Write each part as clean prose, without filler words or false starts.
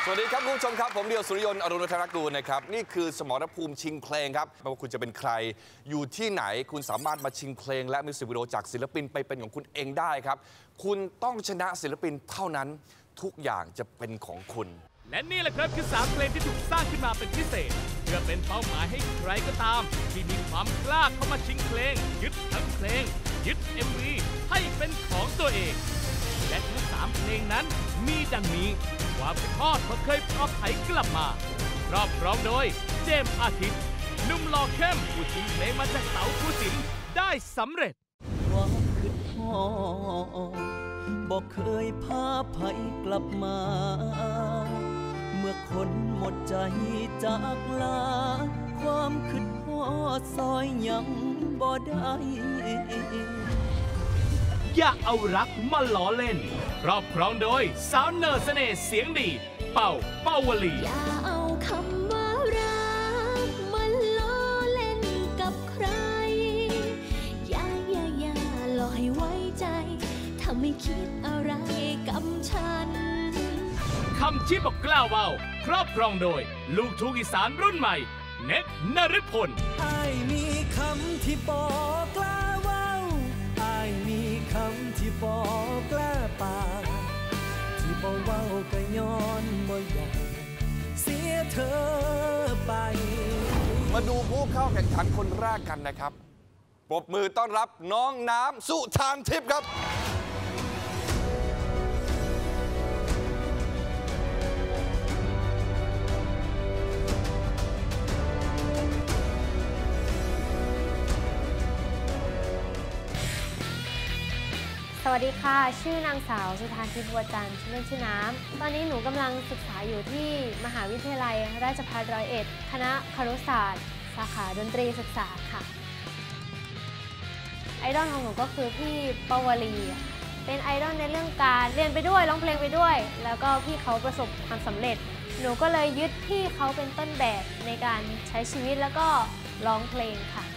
สวัสดีครับคุณผู้ชมครับผมเดียวสุริยนต์อรุณวัฒนกูลนะครับนี่คือสมรภูมิชิงเพลงครับไม่ว่าคุณจะเป็นใครอยู่ที่ไหนคุณสามารถมาชิงเพลงและมิวสิกวิดีโอจากศิลปินไปเป็นของคุณเองได้ครับคุณต้องชนะศิลปินเท่านั้นทุกอย่างจะเป็นของคุณและนี่แหละครับคือ3เพลงที่ถูกสร้างขึ้นมาเป็นพิเศษเพื่อเป็นเป้าหมายให้ใครก็ตามที่มีความกล้าเข้ามาชิงเพลงยึดทั้งเพลงยึด MV ให้เป็นของตัวเองและทั้ง3เพลงนั้นมีดังนี้ความเป็นทอดมาเคยปลอบไถกลับมาครอบครองโดยเจมส์อาทิตย์หนุ่มหล่อเข้มผู้ชิงเพลงมาจากเต๋าภูสินทร์ได้สำเร็จความคิดทอดบอกเคยพาภัยกลับมาเมื่อคนหมดใจจากลาความคิดทอดซอยยังบ่ได้อย่าเอารักมาล้อเล่นครอบครองโดยสาวเนอร์เสน่ห์เสียงดีเป่าเป้าวลีอย่าเอาคำว่ารักมาล้อเล่นกับใครอย่าหลอกให้ไว้ใจถ้าไม่คิดอะไรกับฉันคำที่บอกกล้าเว้าครอบครองโดยลูกทุ่งอีสานรุ่นใหม่เน็ตนฤพลอ้ายมีคำที่บอกกล้าเว้าอ้ายมีคำที่บอกกล้าปากที่บอกเว้าก็ย้อนบ่อยากเสียเธอไปมาดูผู้เข้าแข่งขันคนแรกกันนะครับปรบมือต้อนรับน้องน้ำสุธานทิพย์ครับสวัสดีค่ะชื่อนางสาวสุธานทิพย์บัวจันทร์ชื่อเล่นชื่อน้ำตอนนี้หนูกำลังศึกษาอยู่ที่มหาวิทยาลัยราชภัฏ101คณะครุศาสตร์สาขาดนตรีศึกษาค่ะไอดอลของหนูก็คือพี่ปวลีเป็นไอดอลในเรื่องการเรียนไปด้วยร้องเพลงไปด้วยแล้วก็พี่เขาประสบความสำเร็จหนูก็เลยยึดพี่เขาเป็นต้นแบบในการใช้ชีวิตแล้วก็ร้องเพลงค่ะ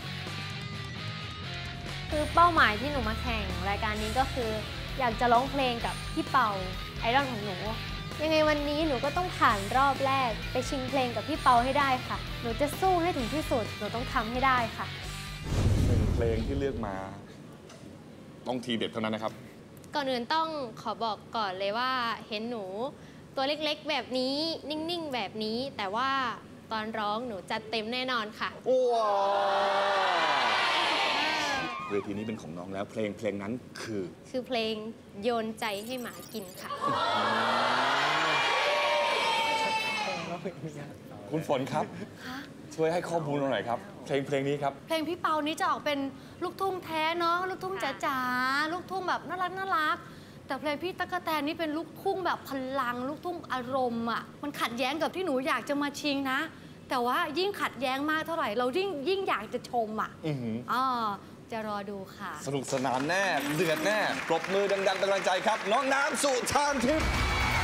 คือเป้าหมายที่หนูมาแข่งรายการนี้ก็คืออยากจะร้องเพลงกับพี่เปาไอดอลของหนูยังไงวันนี้หนูก็ต้องผ่านรอบแรกไปชิงเพลงกับพี่เปาให้ได้ค่ะหนูจะสู้ให้ถึงที่สุดหนูต้องทำให้ได้ค่ะเพลงที่เลือกมาต้องทีเด็ดเท่านั้นนะครับก่อนอื่นต้องขอบอกก่อนเลยว่าเห็นหนูตัวเล็กๆแบบนี้นิ่งๆแบบนี้แต่ว่าตอนร้องหนูจัดเต็มแน่นอนค่ะว้าวเวทีนี้เป็นของน้องแล้วเพลงนั้นคือเพลงโยนใจให้หมากินค่ะคุณฝนครับช่วยให้ข้อมูลหน่อยครับเพลงนี้ครับเพลงพี่เปานี้จะออกเป็นลูกทุ่งแท้เนาะลูกทุ่งจ๋าลูกทุ่งแบบน่ารักแต่เพลงพี่ตั๊กแตนนี่เป็นลูกทุ่งแบบพลังลูกทุ่งอารมณ์อ่ะมันขัดแย้งกับที่หนูอยากจะมาชิงนะแต่ว่ายิ่งขัดแย้งมากเท่าไหร่เรายิ่งอยากจะชมอ่ะจะรอดูค่ะสนุกสนานแน่เดือดแน่ปรบมือดังๆเป็นกำลังใจครับน้องน้ำสุธานทิพย์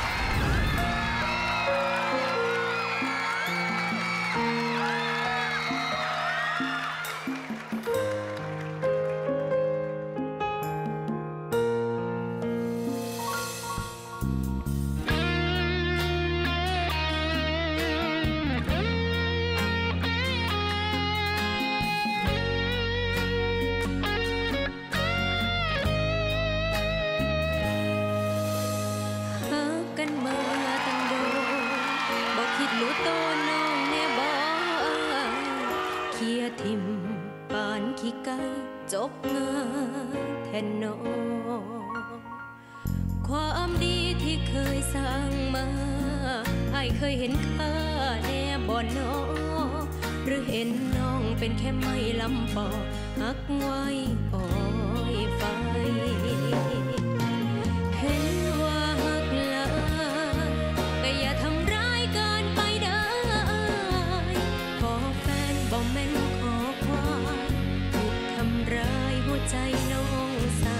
ทิมปานขี้ไก่จบงาแทนนอความดีที่เคยสร้างมาอ้ายเคยเห็นค่าแน่บ่นอหรือเห็นน้องเป็นแค่ไม้ลำปอหักไว้ปล่อยไฟเห็นว่าหักลาก็อย่าทำร้ายเกินไปได้ขอแฟนบ่แม่นใจน้องสา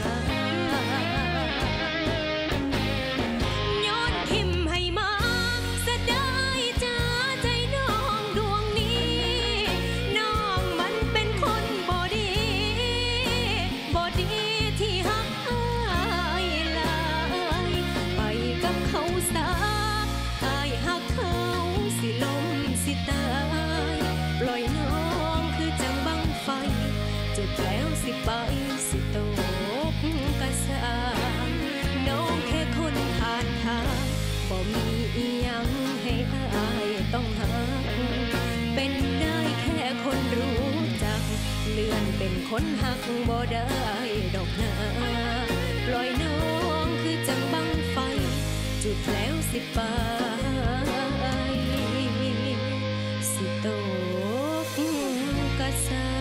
ย้อนทิมให้มาเสียดายจ้าใจน้องดวงนี้น้องมันเป็นคนบ่ดีไปสิตกกะสางน้องแค่คนผ่านทางบ่มีอีหยังให้อายต้องหาเป็นได้แค่คนรู้จักเลื่อนเป็นคนหักบ่ได้ดอกนาปล่อยน้องคือจังบังไฟจุดแล้วสิไปสิตกกะสาง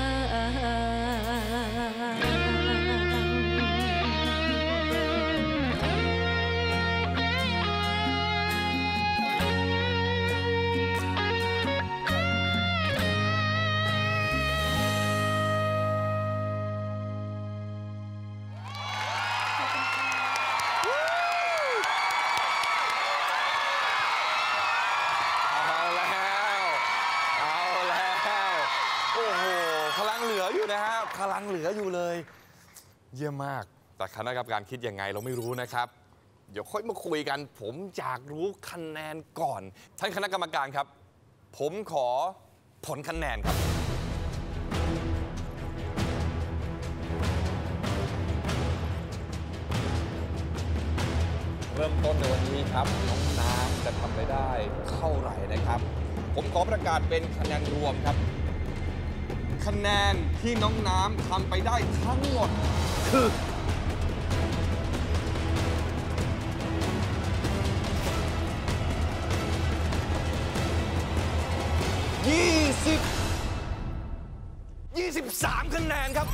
พลังเหลืออยู่เลยเยี่ยมมากแต่คณะกรรมการคิดยังไงเราไม่รู้นะครับเดี๋ยวค่อยมาคุยกันผมอยากรู้คะแนนก่อนท่านคณะกรรมการครับผมขอผลคะแนนครับเริ่มต้นในวันนี้ครับน้องน้ำจะทำไปได้เท่าไหร่นะครับผมขอประกาศเป็นคะแนนรวมครับคะแนนที่น้องน้ำทำไปได้ทั้งหมดคือ23 คะแนนครับ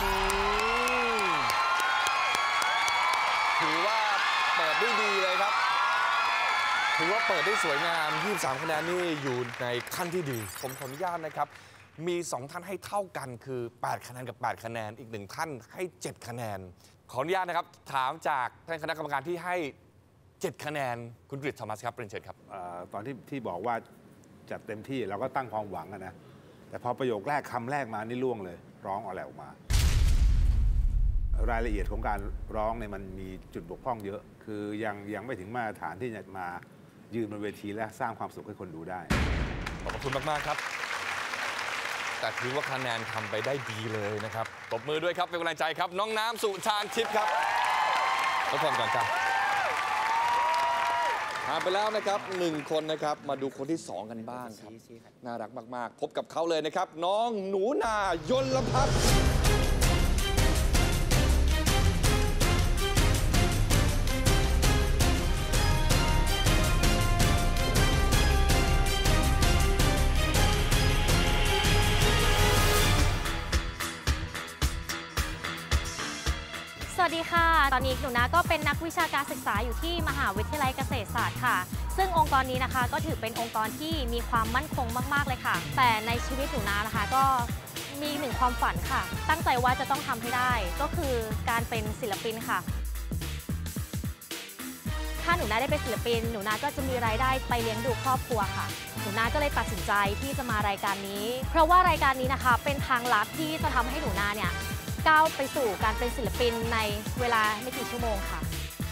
ถือว่าเปิดได้ดีเลยครับถือว่าเปิดได้สวยงาม23 คะแนนนี่อยู่ในขั้นที่ดีผมขออนุญาตนะครับมี2ท่านให้เท่ากันคือ8คะแนนกับ8คะแนนอีก1ท่านให้7คะแนนขออนุญาตนะครับถามจากท่านคณะกรรมการที่ให้7คะแนนคุณกฤษธรรมครับเรียนเชิญครับตอนที่บอกว่าจัดเต็มที่เราก็ตั้งความหวังนะแต่พอประโยคแรกคำแรกมานี่ล่วงเลยร้องอะไรออกมารายละเอียดของการร้องเนี่ยมันมีจุดบกพร่องเยอะคือยังไม่ถึงมาตรฐานที่จะมายืนบนเวทีและสร้างความสุขให้คนดูได้ขอบคุณมากๆครับแต่ถือว่าคะแนนทำไปได้ดีเลยนะครับตบมือด้วยครับเป็นกำลังใจครับน้องน้ำสุชาญชิดครับขอบคุณก่อนครับผ่านไปแล้วนะครับ1คนนะครับมาดูคนที่2กันบ้างครับน่ารักมากๆพบกับเขาเลยนะครับน้องหนูนายลพัฒน์สวัสดีค่ะตอนนี้หนูนาก็เป็นนักวิชาการศึกษาอยู่ที่มหาวิทยาลัยเกษตรศาสตร์ค่ะซึ่งองค์กรนี้นะคะก็ถือเป็นองค์กรที่มีความมั่นคงมากๆเลยค่ะแต่ในชีวิตหนูนานะคะก็มีหนึ่งความฝันค่ะตั้งใจว่าจะต้องทำให้ได้ก็คือการเป็นศิลปินค่ะถ้าหนูนาได้เป็นศิลปินหนูนาก็จะมีรายได้ไปเลี้ยงดูครอบครัวค่ะหนูนาก็เลยตัดสินใจที่จะมารายการนี้เพราะว่ารายการนี้นะคะเป็นทางลัดที่จะทำให้หนูนาเนี่ยก้าวไปสู่การเป็นศิลปินในเวลาไม่กี่ชั่วโมงค่ะ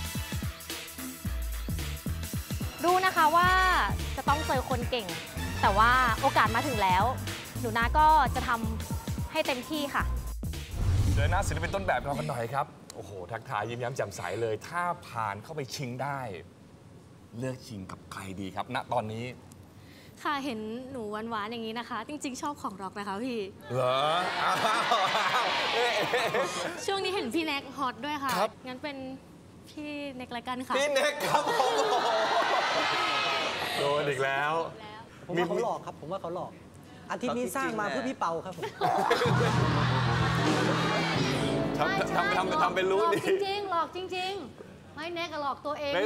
รู้นะคะว่าจะต้องเจอคนเก่งแต่ว่าโอกาสมาถึงแล้วหนูนาก็จะทำให้เต็มที่ค่ะเจอหน้าศิลปินต้นแบบเรากันหน่อยครับโอ้โหทักทายยิ้มแย้มแจ่มใสเลยถ้าผ่านเข้าไปชิงได้เลือกชิงกับใครดีครับณตอนนี้ค่ะเห็นหนูหวานๆอย่างนี้นะคะจริงๆชอบของร็อกนะคะพี่เหรอช่วงนี้เห็นพี่แน็กฮอตด้วยค่ะงั้นเป็นพี่เน็กละกันค่ะพี่เน็กครับผมโดนอีกแล้วผมว่าเขาหลอกครับผมว่าเขาหลอกอาทิตย์นี้สร้างมาเพื่อพี่เปาครับผมทำเป็นรู้ดีหลอกจริงไม่แน็กก็หลอกตัวเอง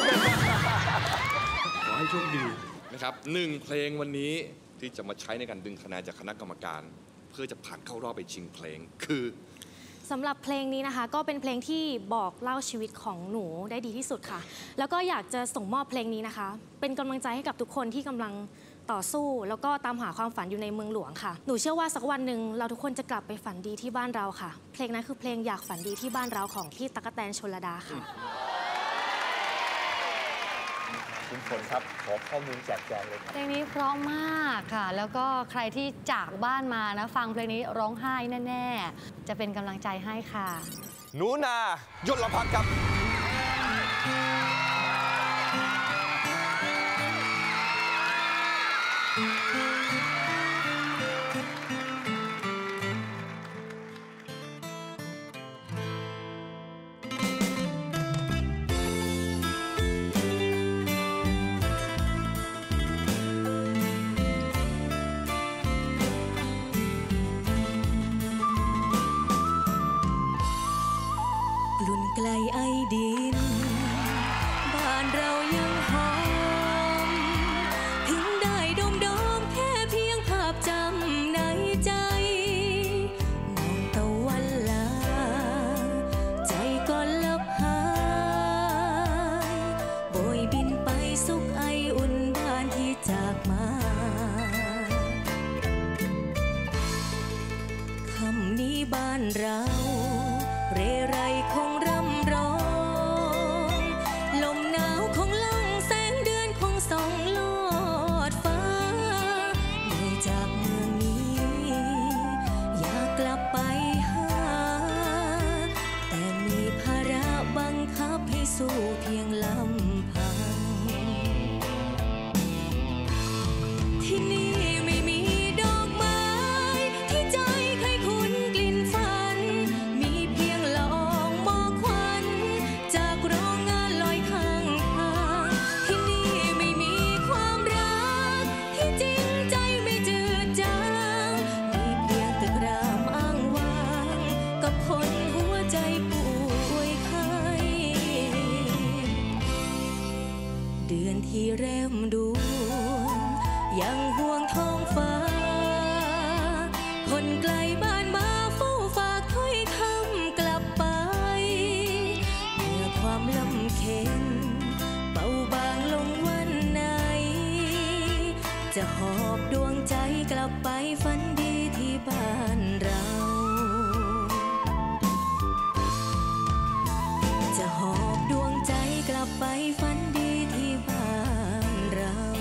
ขอให้โชคดีนะครับ1เพลงวันนี้ที่จะมาใช้ในการดึงคะแนนจากคณะกรรมการเพื่อจะผ่านเข้ารอบไปชิงเพลงคือสำหรับเพลงนี้นะคะก็เป็นเพลงที่บอกเล่าชีวิตของหนูได้ดีที่สุดค่ะแล้วก็อยากจะส่งมอบเพลงนี้นะคะเป็นกำลังใจให้กับทุกคนที่กำลังต่อสู้แล้วก็ตามหาความฝันอยู่ในเมืองหลวงค่ะหนูเชื่อว่าสักวันหนึ่งเราทุกคนจะกลับไปฝันดีที่บ้านเราค่ะเพลงนั้นคือเพลงอยากฝันดีที่บ้านเราของพี่ตั๊กแตนชลดาค่ะคุณฝนครับขอข้อมูลแจกแจงเลยครับเพลงนี้เพราะมากค่ะ แล้วก็ใครที่จากบ้านมานะฟังเพลงนี้ร้องไห้แน่ๆจะเป็นกำลังใจให้ค่ะหนูนายลพักครับกลุ่นไกลไอดินบ้านเรายังหอมถึงได้ดมแค่เพียงภาพจำในใจมองตะวันลาใจก็ลับหายโบยบินไปสุขไออุ่นบ้านที่จากมาคำนี้บ้านเราเรไรคงร่ำร้องลมหนาวคงล่องแสงเดือนคงส่องลอดฟ้าเหนื่อยจากเมืองนี้อยากกลับไปหาแต่มีภาระบังคับให้สู้เพียงลำพังที่นี่ไม่มีดอกไม้ที่ใจเคยคุ้นกลิ่นฝันมีเพียงละอองหมอกควันจากโรงงานลอยข้างทางที่นี่ไม่มีความรักที่จริงใจไม่จืดจางมีเพียงตึกรามอ้างว้างกับคนหัวใจป่วยไข้เดือนที่แรมดวงยังห่วงท้องฟ้าคนไกลบ้านมาเฝ้าฝากถ้อยคำกลับไปเมื่อความลำเค็ญเบาบางลงวันไหนจะหอบดวงใจกลับไปฝันดีที่บ้านเราจะหอบดวงใจกลับไปฝันดีที่บ้านเรา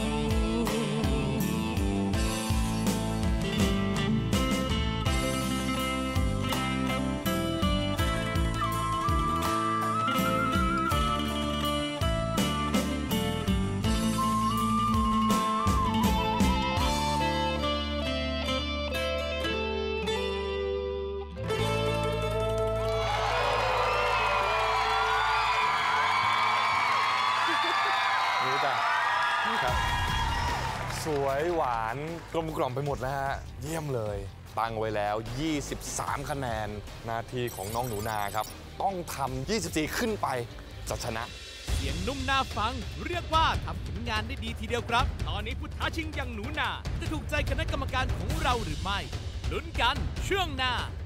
นี่จ้ะนี่ครับสวยหวานกลมกล่อมไปหมดนะฮะเยี่ยมเลยตั้งไว้แล้ว 23 คะแนนหน้าที่ของน้องหนูนาครับต้องทำ24 ขึ้นไปจะชนะเสียงนุ่มน่าฟังเรียกว่าทำผลงานได้ดีทีเดียวครับ ตอนนี้ผู้ท้าชิงอย่างหนูนาจะถูกใจคณะกรรมการของเราหรือไม่ลุ้นกันช่วงหน้า